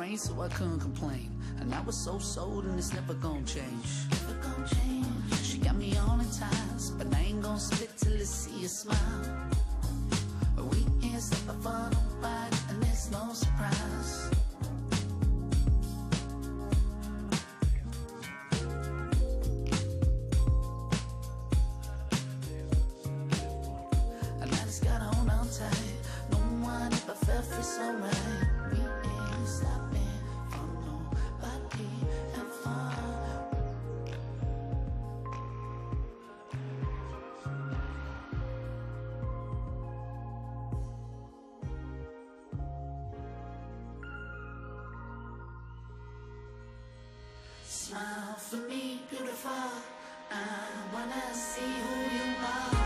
brain, so I couldn't complain. And I was so sold, and it's never gonna change. Never gonna change. She got me all in ties, but I ain't gonna split till I see a smile. We ain't stepping for nobody, and there's no surprise. And I just gotta hold on tight. No one ever felt free so right. We ain't stopping for nobody ever. Smile for me, beautiful. I wanna see who you are.